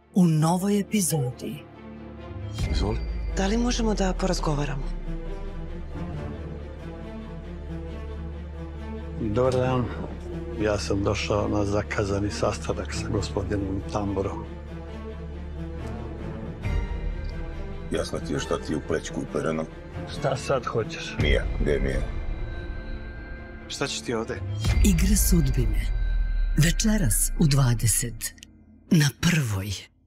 u novoj epizodi. Izvoli. Da li možemo da porazgovaramo? Dobar dan. Ja sam došao na zakazani sastanak sa gospodinom Tamborom. Jasno ti je šta ti je u plećku upereno. Šta sad hoćeš? Mija, gde je Mija? Šta ćeš ti ovde? Igre sudbine. Večeras u 20 na Prvoj.